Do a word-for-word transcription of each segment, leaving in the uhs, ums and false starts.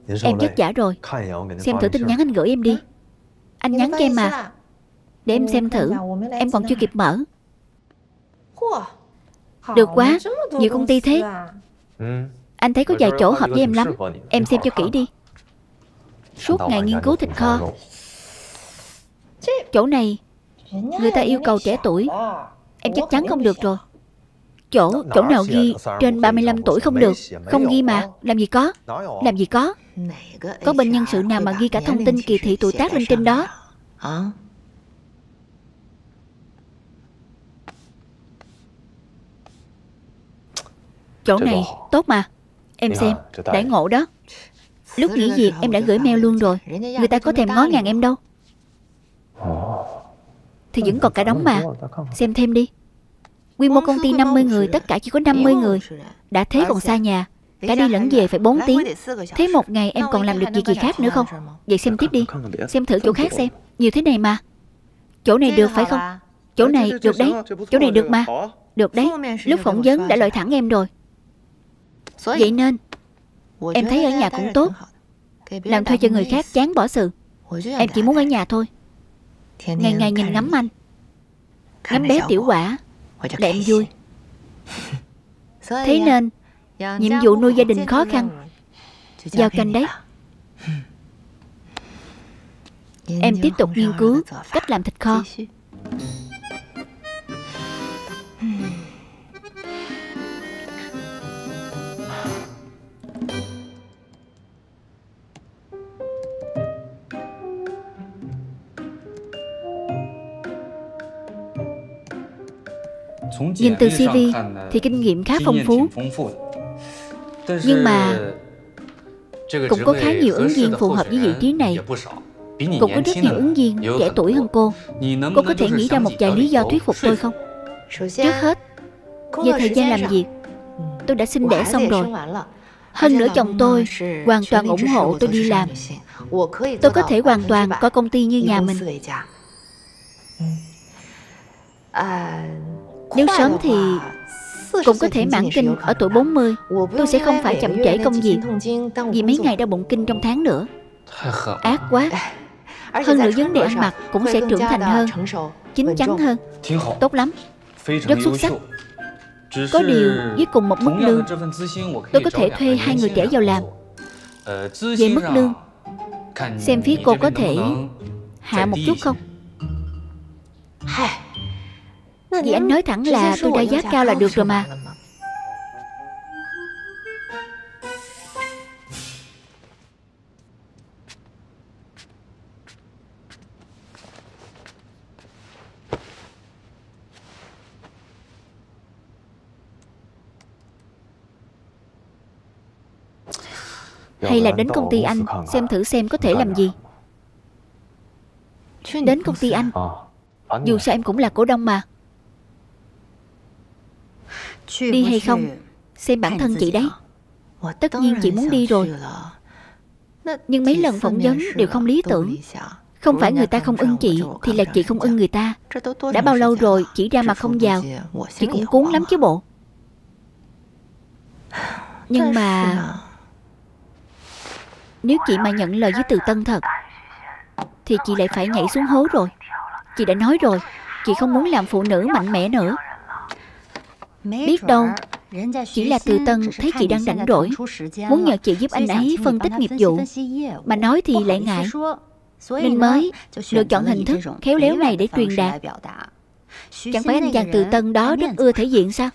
Em vất vả rồi. Xem thử tin nhắn anh gửi em đi. Anh nhắn cho em mà. Để em xem thử. Em còn chưa kịp mở. Được quá, nhiều công ty thế. Anh thấy có vài chỗ hợp với em lắm. Em xem cho kỹ đi. Suốt ngày nghiên cứu thịt kho. Chỗ này người ta yêu cầu trẻ tuổi. Em chắc chắn không được rồi. Chỗ, chỗ nào ghi trên ba mươi lăm tuổi không được. Không ghi mà, làm gì có. Làm gì có. Có bên nhân sự nào mà ghi cả thông tin kỳ thị tuổi tác lên trên đó. Chỗ này tốt mà. Em xem, đãi ngộ đó. Lúc nghỉ việc em đã gửi mail luôn rồi. Người ta có thèm ngó ngàng em đâu. Thì vẫn còn cả đống mà. Xem thêm đi. Quy mô công ty năm mươi người, tất cả chỉ có năm mươi người. Đã thế còn xa nhà. Cả đi lẫn về phải bốn tiếng. Thế một ngày em còn làm được việc gì khác nữa không? Vậy xem tiếp đi. Xem thử chỗ khác xem. Nhiều thế này mà. Chỗ này được phải không? Chỗ này được đấy. Chỗ này được mà. Được đấy. Lúc phỏng vấn đã loại thẳng em rồi. Vậy nên em thấy ở nhà cũng tốt. Làm thuê cho người khác chán bỏ sự. Em chỉ muốn ở nhà thôi. Ngày ngày nhìn ngắm anh, ngắm bé tiểu quả là em vui. Thế nên nhiệm vụ nuôi gia đình khó khăn. Giao canh đấy. Em tiếp tục nghiên cứu cách làm thịt kho. Nhìn từ xê vê thì kinh nghiệm khá phong phú. Nhưng mà cũng có khá nhiều ứng viên phù hợp với vị trí này. Cũng có rất nhiều ứng viên trẻ tuổi hơn cô. Cô có thể nghĩ ra một vài lý do thuyết phục tôi không? Trước hết, về thời gian làm việc, tôi đã sinh đẻ xong rồi. Hơn nữa chồng tôi hoàn toàn ủng hộ tôi đi làm. Tôi có thể hoàn toàn coi công ty như nhà mình. Nếu sớm thì cũng có thể mãn kinh ở tuổi bốn mươi. Tôi sẽ không phải chậm trễ công việc vì mấy ngày đau bụng kinh trong tháng nữa. Ác quá. Hơn nữa vấn đề ăn mặc cũng sẽ trưởng thành hơn, chín chắn hơn. Tốt lắm. Rất xuất sắc. Có điều với cùng một mức lương, tôi có thể thuê hai người trẻ vào làm. Về mức lương, xem phía cô có thể hạ một chút không? Vì anh nói thẳng là tôi ra giá cao là được rồi mà. Hay là đến công ty anh xem thử xem có thể làm gì. Đến công ty anh, dù sao em cũng là cổ đông mà. Đi hay không, xem bản thân chị đấy. Tất nhiên chị muốn đi rồi. Nhưng mấy lần phỏng vấn đều không lý tưởng. Không phải người ta không ưng chị, thì là chị không ưng người ta. Đã bao lâu rồi chỉ ra mà không vào. Chị cũng cuốn lắm chứ bộ. Nhưng mà nếu chị mà nhận lời với Từ Tân thật thì chị lại phải nhảy xuống hố rồi. Chị đã nói rồi, chị không muốn làm phụ nữ mạnh mẽ nữa. Biết đâu chỉ là Từ Tân thấy chị đang rảnh rỗi, muốn nhờ chị giúp anh ấy phân tích nghiệp vụ, mà nói thì lại ngại, nên mới lựa chọn hình thức khéo léo này để truyền đạt. Chẳng phải anh chàng Từ Tân đó rất ưa thể diện sao?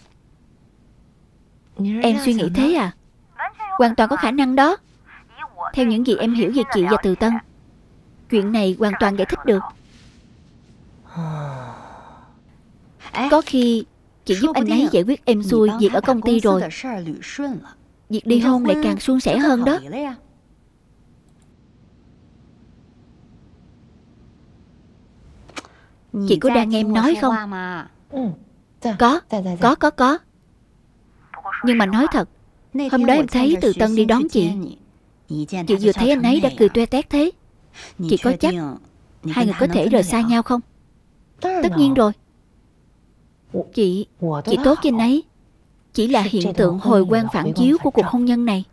Em suy nghĩ thế à? Hoàn toàn có khả năng đó. Theo những gì em hiểu về chị và Từ Tân, chuyện này hoàn toàn giải thích được. Có khi chị giúp anh ấy giải quyết êm xuôi việc ở công ty rồi, việc ly hôn lại càng suôn sẻ hơn đó. Chị có đang nghe em nói không? Có, có, có, có. Nhưng mà nói thật, hôm đó em thấy Từ Tân đi đón chị. Chị vừa thấy anh ấy đã cười toe toét thế. Chị có chắc hai người có thể rời xa nhau không? Tất nhiên rồi. Chị, chị tốt với anh ấy chỉ là hiện tượng hồi quang phản chiếu của cuộc hôn nhân này.